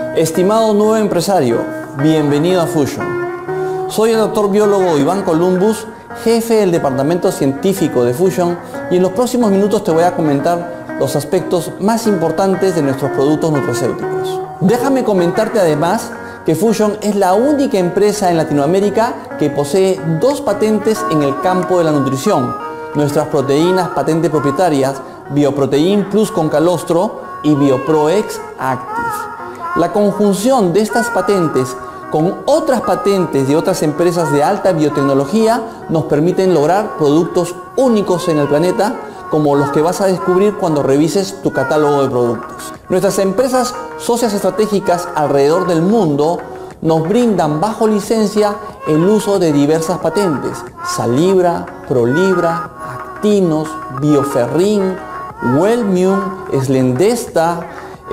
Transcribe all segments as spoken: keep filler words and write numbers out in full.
Estimado nuevo empresario, bienvenido a Fusion. Soy el doctor biólogo Iván Columbus, jefe del departamento científico de Fusion, y en los próximos minutos te voy a comentar los aspectos más importantes de nuestros productos nutracéuticos. Déjame comentarte además que Fusion es la única empresa en Latinoamérica que posee dos patentes en el campo de la nutrición. Nuestras proteínas patente propietarias, Bioprotein Plus con calostro y BioProEx Active. La conjunción de estas patentes con otras patentes de otras empresas de alta biotecnología nos permiten lograr productos únicos en el planeta, como los que vas a descubrir cuando revises tu catálogo de productos. Nuestras empresas socias estratégicas alrededor del mundo nos brindan bajo licencia el uso de diversas patentes: Salibra, Prolibra, Actinos, Bioferrin, Wellmune, Slendesta,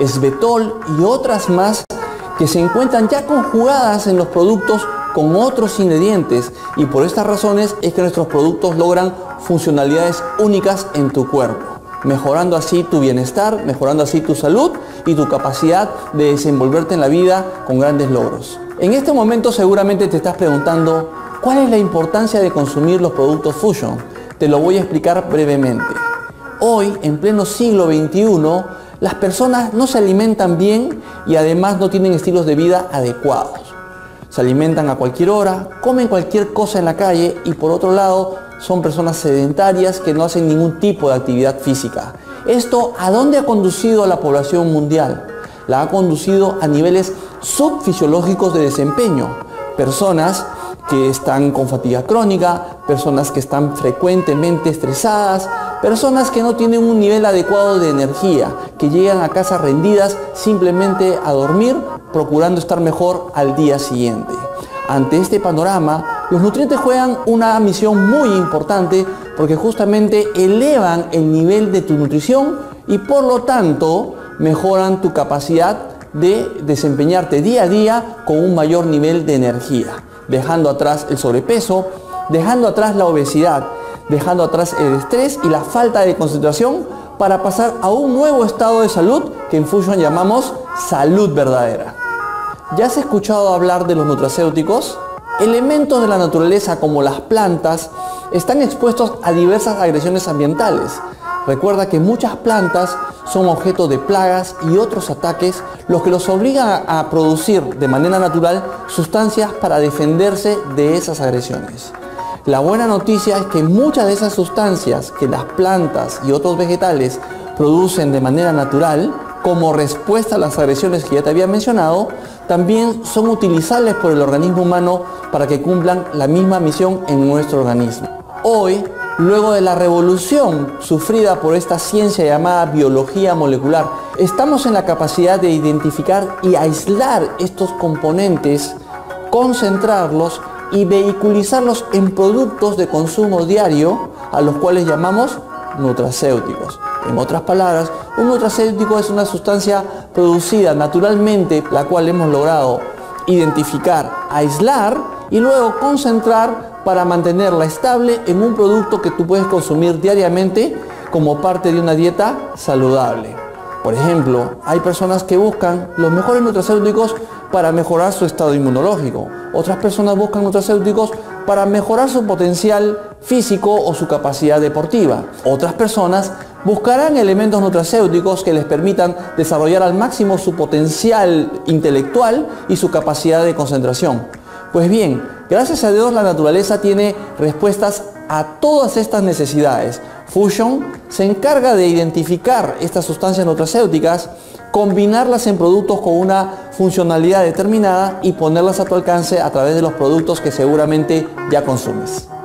Svetol y otras más que se encuentran ya conjugadas en los productos con otros ingredientes, y por estas razones es que nuestros productos logran funcionalidades únicas en tu cuerpo, mejorando así tu bienestar, mejorando así tu salud y tu capacidad de desenvolverte en la vida con grandes logros. En este momento seguramente te estás preguntando ¿cuál es la importancia de consumir los productos Fusion? Te lo voy a explicar brevemente. Hoy, en pleno siglo veintiuno, las personas no se alimentan bien y además no tienen estilos de vida adecuados. Se alimentan a cualquier hora, comen cualquier cosa en la calle y por otro lado son personas sedentarias que no hacen ningún tipo de actividad física. ¿Esto a dónde ha conducido a la población mundial? La ha conducido a niveles subfisiológicos de desempeño. Personas que están con fatiga crónica, personas que están frecuentemente estresadas, personas que no tienen un nivel adecuado de energía, que llegan a casa rendidas simplemente a dormir, procurando estar mejor al día siguiente. Ante este panorama, los nutrientes juegan una misión muy importante porque justamente elevan el nivel de tu nutrición y por lo tanto mejoran tu capacidad de desempeñarte día a día con un mayor nivel de energía, dejando atrás el sobrepeso, dejando atrás la obesidad, dejando atrás el estrés y la falta de concentración para pasar a un nuevo estado de salud que en Fusion llamamos salud verdadera. ¿Ya has escuchado hablar de los nutracéuticos? Elementos de la naturaleza como las plantas están expuestos a diversas agresiones ambientales. Recuerda que muchas plantas son objeto de plagas y otros ataques, los que los obligan a producir de manera natural sustancias para defenderse de esas agresiones. La buena noticia es que muchas de esas sustancias que las plantas y otros vegetales producen de manera natural, como respuesta a las agresiones que ya te había mencionado, también son utilizables por el organismo humano para que cumplan la misma misión en nuestro organismo. Hoy, luego de la revolución sufrida por esta ciencia llamada biología molecular, estamos en la capacidad de identificar y aislar estos componentes, concentrarlos y vehiculizarlos en productos de consumo diario, a los cuales llamamos nutracéuticos. En otras palabras, un nutracéutico es una sustancia producida naturalmente, la cual hemos logrado identificar, aislar y luego concentrar para mantenerla estable en un producto que tú puedes consumir diariamente como parte de una dieta saludable. Por ejemplo, hay personas que buscan los mejores nutracéuticos para mejorar su estado inmunológico. Otras personas buscan nutracéuticos para mejorar su potencial físico o su capacidad deportiva. Otras personas buscarán elementos nutracéuticos que les permitan desarrollar al máximo su potencial intelectual y su capacidad de concentración. Pues bien, gracias a Dios la naturaleza tiene respuestas a todas estas necesidades. Fusion se encarga de identificar estas sustancias nutracéuticas, combinarlas en productos con una funcionalidad determinada y ponerlas a tu alcance a través de los productos que seguramente ya consumes.